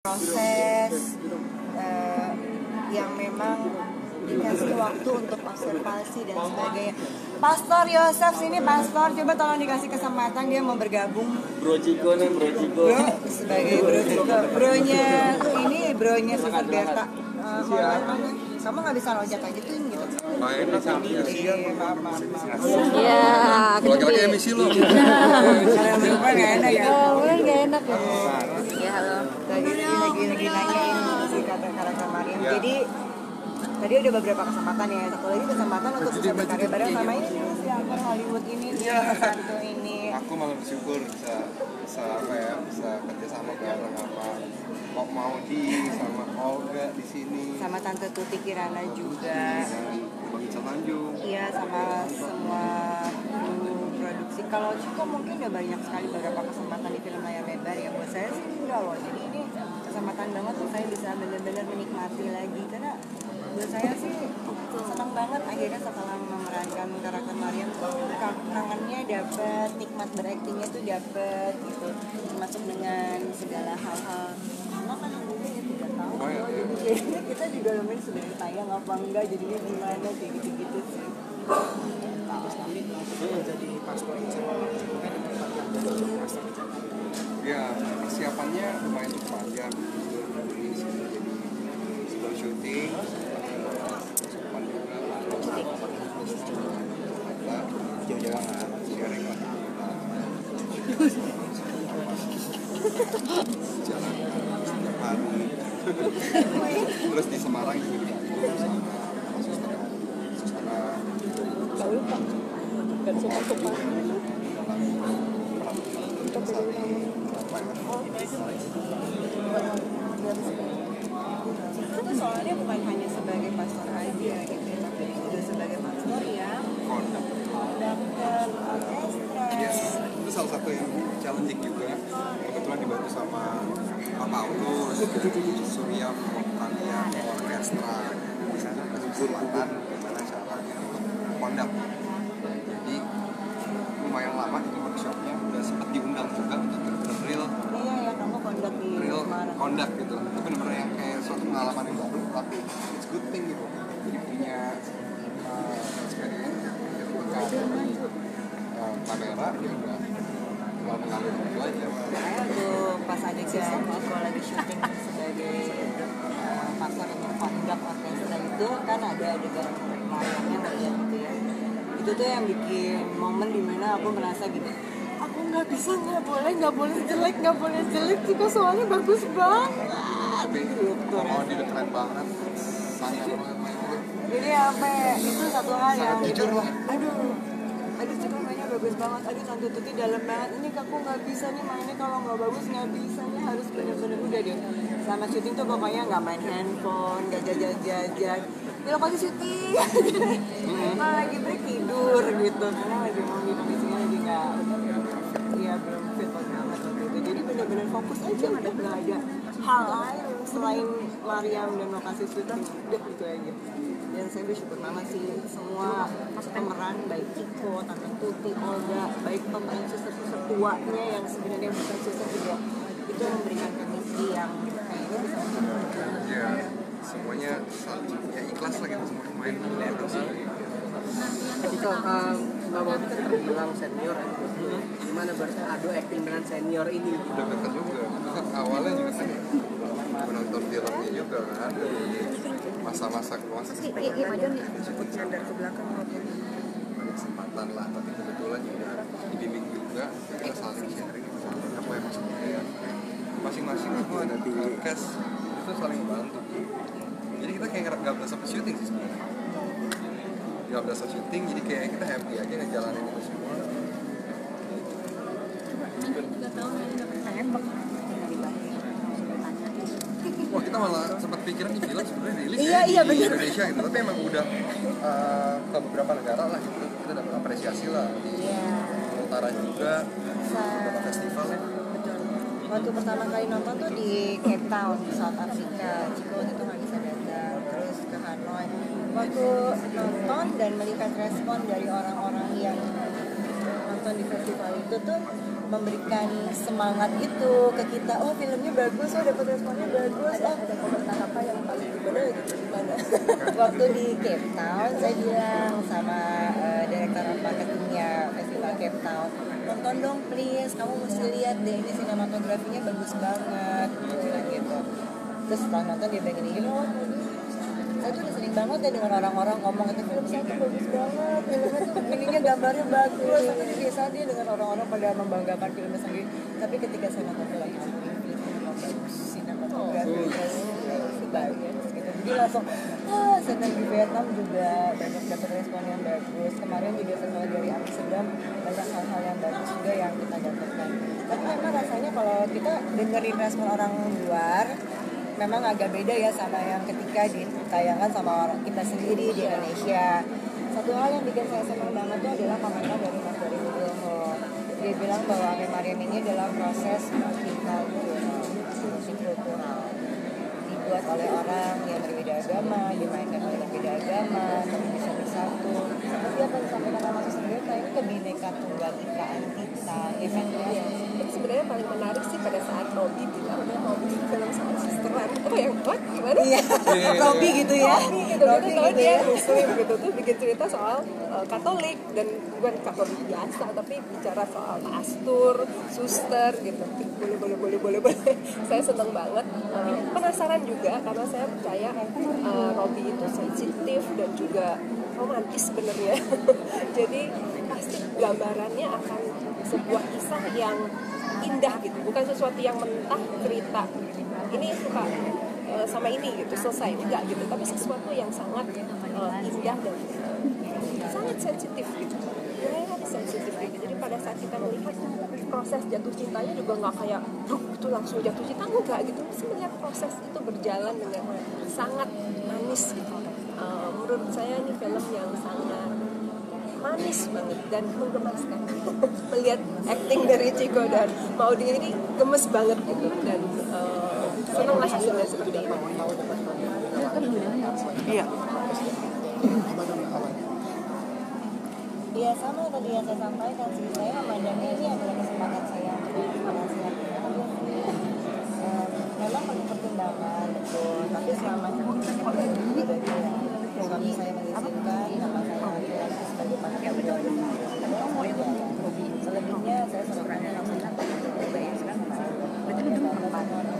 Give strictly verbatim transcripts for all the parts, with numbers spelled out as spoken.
proses uh, yang memang dikasih waktu untuk observasi dan sebagainya. Pastor Yosef sini, Pastor, coba tolong dikasih kesempatan, dia mau bergabung. Bro Ciko nih, Bro Ciko. Bro, sebagai Bro Ciko. Bronya ini, bronya Suster Berta. Uh, mau kamu nggak bisa lojak aja tuh gitu. Main sama kasihan. Iya. Lagi-lagi emisi lo. Kalau lupa nggak enak ya. Oh, nggak enak ya. Ya halo. Lagi lagi lagi nanyain si kata karakter Mariam. Jadi tadi udah beberapa kesempatan ya. Satu lagi kesempatan untuk bisa berkarya bareng sama ini si aktor Hollywood ini, dia satu ini. Aku malah bersyukur bisa bisa apa ya bisa kerja sama bareng sama Kok Maudi sama Olga di sini. Sama Tante Tuti Kirana juga. Bang Ical Tanjung. Iya, sama semua kru produksi. Kalau Ciko mungkin udah banyak sekali beberapa kesempatan di film layar lebar ya. Buat saya sih enggak loh. Jadi ini kesempatan banget untuk saya bisa benar-benar menikmati lagi. Karena buat saya sih senang banget akhirnya setelah memerankan karakter Mariam, kangennya dapet, nikmat beraktingnya tuh dapet gitu. Termasuk dengan segala hal-hal. Karena kan umumnya ya tiga tahun. Oh, ya, ya. Jadi kayaknya kita juga lumayan sudah tayang apa enggak, jadinya gimana kayak gitu-gitu sih. Terus kami menjadi pastor yang kan ditempatkan jadi pastor. Ya persiapannya lumayan cukup panjang. Ini sih jadi sebelum syuting, persiapan juga. Kita jauh-jauhan sharing lah. Jalan setiap hari. Terus di Semarang juga dibantu sama suster suster Tahu Pak. Dan suka-suka. Itu soalnya bukan hanya sebagai pastor aja gitu ya, tapi juga sebagai pastor yang Kondak. konduktor orkestra. Ya, itu salah satu yang challenging juga. Kebetulan dibantu sama Pak Paulus, Surya Montania Orkestra. Di sana kesempatan gimana caranya untuk kondak. Jadi lumayan lama itu workshopnya, udah sempat diundang juga untuk bener-bener real, Iya ya, kamu kondak di real Semarang. kondak gitu. Itu bener-bener yang kayak suatu pengalaman yang baru, tapi it's good thing gitu. Jadi punya uh, experience gitu kan. Uh, kamera dia udah tinggal mengambil itu aja. Makanya tuh pas adegan aku lagi syuting sebagai uh, pastor yang kondak orkestra itu kan ada adegan Mariamnya ngeliat gitu ya. Itu tuh yang bikin momen dimana aku merasa gitu, aku nggak bisa, nggak boleh, nggak boleh jelek, nggak boleh jelek juga soalnya bagus banget. Tapi Gitu, kalau dia udah keren banget, sangat banget. Jadi apa ya, itu satu hal yang Sangat jujur lah. aduh aduh cukup mainnya bagus banget, aduh Tante Tuti dalam banget, ini aku nggak bisa nih mainnya, kalau nggak bagus nggak bisa nih, harus bener-bener udah deh sama syuting tuh pokoknya nggak main handphone, nggak jajan-jajan di lokasi syuting. Kalau lagi break tidur gitu karena lagi mau kondisinya lagi nggak ya belum fit banget gitu, jadi bener-bener fokus aja, udah nggak ada hal lain selain Mariam dan lokasi syuting, udah gitu aja. Dan saya bersyukur banget sih semua pemeran, baik Ciko, Tante Tuti, Olga, baik pemeran suster-suster tuanya yang sebenarnya bukan suster juga, itu memberikan chemistry yang kayaknya bisa Ya, semuanya saling ya ikhlas lah gitu, semua pemain itu sih. Ketika um, Mbak Maudi kan terbilang senior, gimana berarti adu acting dengan senior ini? Udah deket juga. Kan awalnya juga kan menonton filmnya juga kan dari masa-masa keluarga. Iya, maju nih. ikut sadar ke belakang. Ada kesempatan lah, tapi kebetulan juga dibimbing juga, kita saling sharing apa yang maksudnya ya. Masing-masing itu ada di cast itu saling membantu. Jadi kita kayak nggak berasa syuting sih sebenarnya. Nggak berasa syuting, jadi kayak kita happy aja ngejalanin itu semua. Wah, kita malah sempat pikiran nih film sebenarnya rilis Iya, ya iya, di bener. Indonesia gitu, tapi emang udah uh, ke beberapa negara lah gitu, kita dapat apresiasi lah di Iya. utara juga, beberapa festival ya. Betul. Waktu pertama kali nonton tuh di Cape Town, South Africa. Ciko itu nggak bisa datang, terus ke Hanoi. Waktu nonton dan melihat respon dari orang-orang yang nonton di festival itu tuh memberikan semangat itu ke kita. Oh filmnya bagus, oh dapat responnya bagus. Oh Ada komentar apa yang paling gimana gitu gimana? waktu di Cape Town saya bilang sama uh, direktur marketingnya festival Cape Town, nonton dong please, kamu mesti lihat deh, ini sinematografinya bagus banget, dia bilang gitu. Terus setelah nonton dia bilang gini, oh saya tuh udah sering banget ya dengan orang-orang ngomong itu film saya tuh bagus banget, filmnya tuh ininya gambarnya bagus, aku tuh biasa dia dengan orang-orang pada membanggakan filmnya sendiri, tapi ketika saya nonton film itu filmnya bagus, sinematografinya bagus gitu, jadi langsung ah senang. Di Vietnam juga banyak dapat respon yang bagus, kemarin juga setelah dari Amsterdam banyak hal-hal yang bagus juga yang kita dapatkan. Tapi memang rasanya kalau kita dengerin respon orang luar memang agak beda ya sama yang ketika ditayangkan sama orang kita sendiri di Indonesia. Satu hal yang bikin saya senang banget itu adalah komentar dari Mas Dori Nugroho. Dia bilang bahwa Ame Maryam ini adalah proses multikultural, multikultural dibuat oleh orang yang berbeda agama, dimainkan oleh berbeda agama, tapi bisa bersatu. Seperti apa yang disampaikan sama Mas sendiri, ini kebinekaan tunggal ikaan kita, ya kan ya. Tapi sebenarnya paling menarik sih pada saat Robby bilang dia mau bikin film soal susteran. Oh yang what? Gimana? Iya, Robby gitu ya. Robby gitu, Robby kita tahu gitu dia ya. muslim gitu tuh bikin cerita soal uh, Katolik dan bukan Katolik biasa tapi bicara soal pastor, suster gitu. Boleh boleh boleh boleh boleh. Saya seneng banget. Uh, penasaran juga karena saya percaya uh, Robby itu sensitif dan juga romantis sebenarnya. Jadi pasti gambarannya akan sebuah kisah yang indah gitu, bukan sesuatu yang mentah cerita ini suka uh, sama ini gitu selesai, enggak gitu, tapi sesuatu yang sangat uh, indah dan uh, sangat sensitif gitu, very sensitif gitu. Jadi pada saat kita melihat proses jatuh cintanya juga nggak kayak duh itu langsung jatuh cinta, enggak gitu, terus melihat proses itu berjalan dengan sangat manis gitu. Uh, menurut saya ini film yang sangat manis banget dan menggemaskan. Melihat acting dari Chico dan Maudy ini gemes banget gitu dan uh, senang lah hasilnya seperti ini. Iya. Iya sama tadi yang saya sampaikan sih, saya memandangnya ini adalah kesempatan saya untuk menginspirasi um, memang perlu pertimbangan betul, tapi selama kita sudah jelas suami saya mengizinkan, nama saya laki-laki sebagai pakai beliau selebihnya saya serahkan langsung saya menjadi dua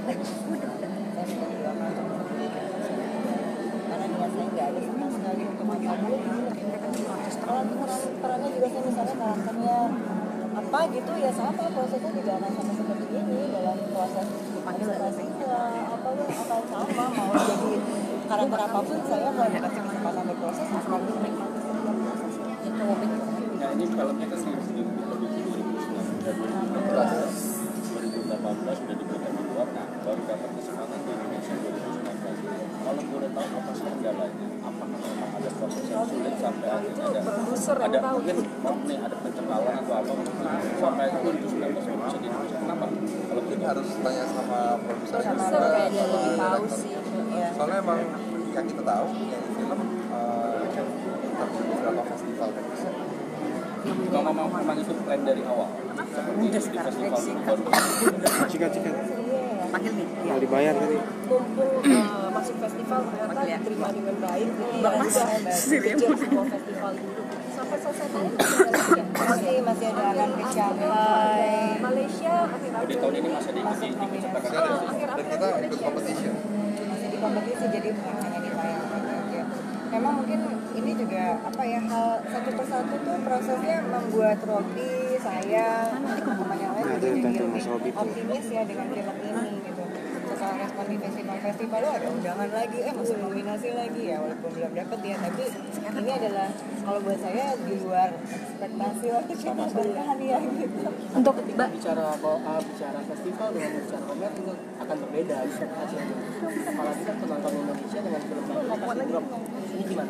karena niat saya nggak ada sama sekali untuk mengambil kalau perannya juga saya misalnya karakternya apa gitu ya sama prosesnya juga akan sama seperti ini dalam proses observasinya apa ya akan sama mau jadi karakter apapun saya kalau dikasih kesempatan berproses akan menikmati setiap prosesnya itu. Nah ini filmnya kan sendiri diproduksi dua ribu sembilan belas dua ribu delapan belas sudah dibuat di luar, nah baru dapat kesempatan di Indonesia dua ribu sembilan belas. Kalau boleh tahu apa sih kendalanya? Apakah memang ada proses yang sulit sampai akhirnya ada ada mungkin maaf nih ada pencekalan atau apa sampai dua ribu sembilan belas belum bisa di Indonesia? Kenapa? Kalau Ini kita harus tanya sama produser Produser kayaknya lebih tahu sih. Ya. soalnya emang yang kita tahu yang di film uh, terjadi beberapa festival kan bisa. memang memang memang itu plan dari awal seperti di festival baru. Cikat-cikat. Panggil nih. Mau dibayar tadi. Mumpung uh, masuk festival ternyata diterima dengan baik, jadi ya udah kejar semua festival dulu sampai selesai tayang Masih masih ada akan ke Shanghai. Malaysia Jadi akhir-akhir tahun ini masih diikuti ikut sertakan Masih ada dan kita ikut competition. Masih di kompetisi jadi bukan hanya ditayangkan aja. Memang mungkin ini juga apa ya hal satu persatu tuh prosesnya membuat Robby, saya, teman-teman yang lain Nah, jadi itu lebih Mas Robby tuh. optimis ya dengan film ini gitu. Setelah respon di festival-festival lo ada undangan lagi, eh masuk nominasi lagi ya walaupun belum dapet ya, tapi ini adalah kalau buat saya di luar ekspektasi lah kita bertahan ya gitu. Untuk bicara uh, bicara festival dengan bicara Oscar itu akan berbeda hasilnya. Apalagi kan penonton Indonesia dengan film Bapak Drop ini gimana?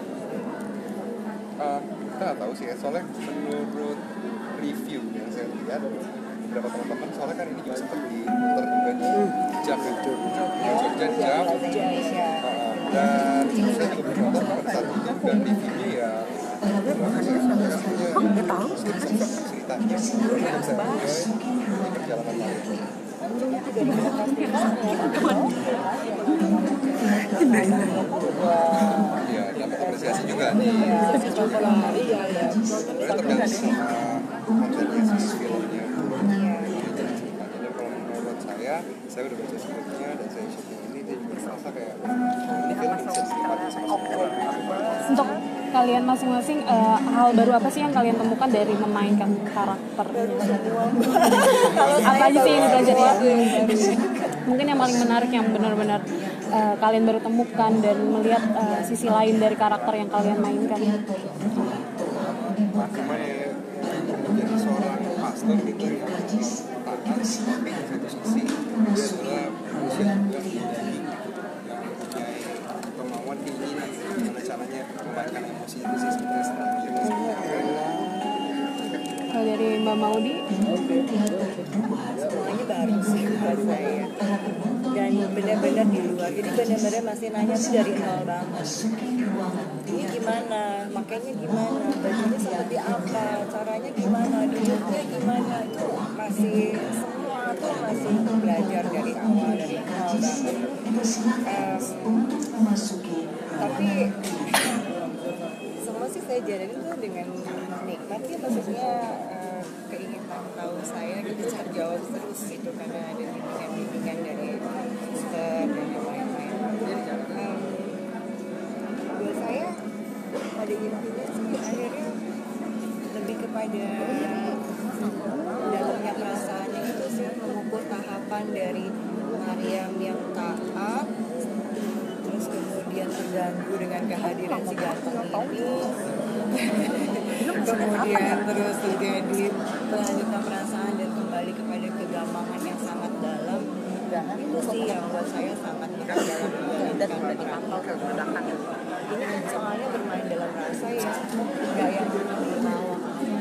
Uh, kita nggak tahu sih ya, soalnya menurut review yang saya lihat beberapa teman-teman, soalnya kan ini juga sempat diputar juga di Jogja, Jogja, Jogja, Indonesia. dan saya juga belum nonton pada saat itu dan reviewnya ya nggak tahu kita bisa enjoy perjalanan kalian. Iya, dapat apresiasi juga nih. Sebenarnya tergantung sama konsepnya si filmnya. Jadi kalau menurut saya, saya udah baca skripnya dan saya syuting ini, dia juga merasa kayak ini film bisa dinikmati sama semua orang. Untuk kalian masing-masing, uh, hal baru apa sih yang kalian temukan dari memainkan karakter? Apa aja sih yang dipelajari ya? Mungkin yang paling menarik yang benar-benar uh, kalian baru temukan dan melihat uh, sisi lain dari karakter yang kalian mainkan. Gimana ya, menjadi seorang pastor gitu yang taat, tapi di satu sisi dia adalah manusia juga yang mempunyai kemauan, keinginan gimana caranya memainkan emosi itu sih sebenarnya strategi. Kalau dari Mbak Maudi? Semuanya baru sih buat saya, dan benar-benar di luar, jadi benar-benar masih nanya tuh dari nol banget. Ini gimana, makanya gimana, bajunya seperti apa, caranya gimana, duduknya gimana, itu masih semua tuh masih belajar dari awal, dari nol banget. Um, tapi semua sih saya jalanin tuh dengan nikmat ya, maksudnya uh, keinginan tahu saya gitu terjawab terus gitu, karena ada bimbingan-bimbingan dari suster dan lain-lain. Um, buat saya pada intinya sih akhirnya lebih kepada dalamnya perasaannya itu sih, mengukur tahapan dari Maryam yang taat, terus kemudian terganggu dengan kehadiran si ganteng ini, kemudian terus terjadi kelanjutan perasaan dan kembali kepada kegampangan yang sangat dalam. Itu sih yang buat saya sangat berat dalam menjalankan peran. Ini kan soalnya bermain dalam rasa ya, nggak yang dibawa.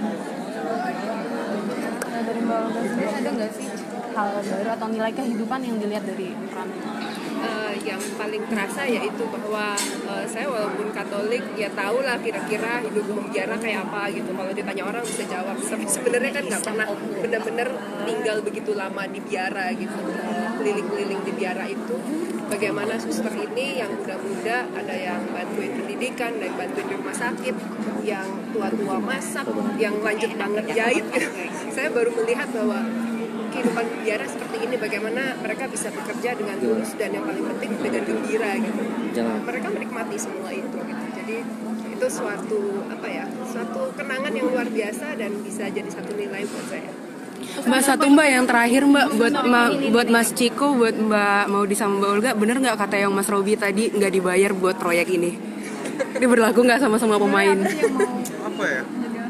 Nah, dari Mbak Olga sendiri ada nggak sih hal baru atau nilai kehidupan yang dilihat dari peran? Uh, yang paling terasa yaitu bahwa uh, saya walaupun Katolik ya tahu lah kira-kira hidup di penjara kayak apa gitu. Kalau ditanya orang bisa jawab. Tapi sebenarnya kan nggak pernah benar-benar tinggal begitu lama di biara gitu, keliling-keliling di biara itu. Bagaimana suster ini yang muda-muda, ada yang bantuin pendidikan, ada yang bantuin di rumah sakit, yang tua-tua masak, yang lanjut banget jahit. Saya baru melihat bahwa kehidupan penjara seperti ini, bagaimana mereka bisa bekerja dengan tulus dan yang paling penting dengan gembira gitu. Mereka menikmati semua itu gitu. Jadi itu suatu apa ya, suatu kenangan yang luar biasa dan bisa jadi satu nilai buat saya. Mbak, satu Mbak yang terakhir Mbak, buat ma, buat Mas Ciko, buat Mbak Maudi sama Mbak Olga, bener nggak kata yang Mas Robi tadi nggak dibayar buat proyek ini? Ini berlaku nggak sama semua pemain? Apa ya?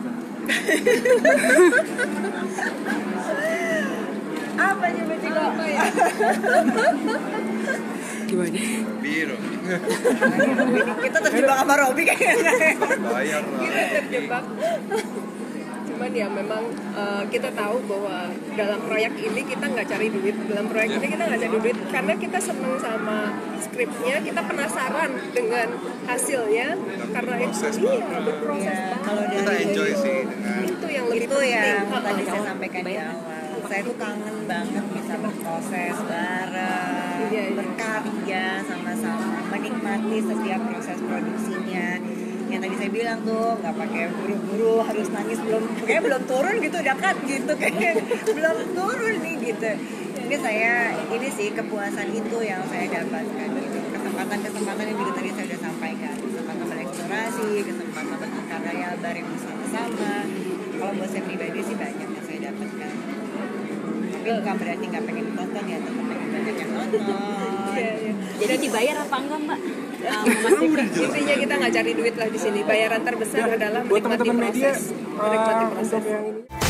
Apa sih berarti kok apa ya? Gimana? Biru. Kita terjebak sama Robi kayaknya. Bayar lah. Kita terjebak. Cuman ya memang uh, kita tahu bahwa dalam proyek ini kita nggak cari duit, dalam proyek ini kita nggak cari duit karena kita seneng sama skripnya, kita penasaran dengan hasilnya, karena itu iya berproses Ya, banget. kalau dari Kita enjoy sih dengan Itu yang lebih itu ya penting. tadi saya sampaikan di awal, saya tuh kangen banget bisa berproses bareng, Iya, iya. berkarya sama-sama, menikmati setiap proses produksinya. Yang tadi saya bilang tuh nggak pakai buru-buru harus nangis, belum kayak belum turun gitu udah cut gitu, kayak belum turun nih gitu. Ini saya ini sih kepuasan itu yang saya dapatkan gitu. Kesempatan-kesempatan yang juga tadi saya udah sampaikan, kesempatan bereksplorasi, kesempatan berkarya bareng bersama-sama. Kalau buat saya pribadi sih banyak yang saya dapatkan. Tapi bukan berarti nggak pengen nonton ya, tetap pengen banyak yang nonton. Jadi dibayar apa enggak Mbak? Intinya kita nggak cari duit lah di sini. Bayaran terbesar adalah Buat menikmati teman-teman media, proses, menikmati uh, proses. untuk yang ini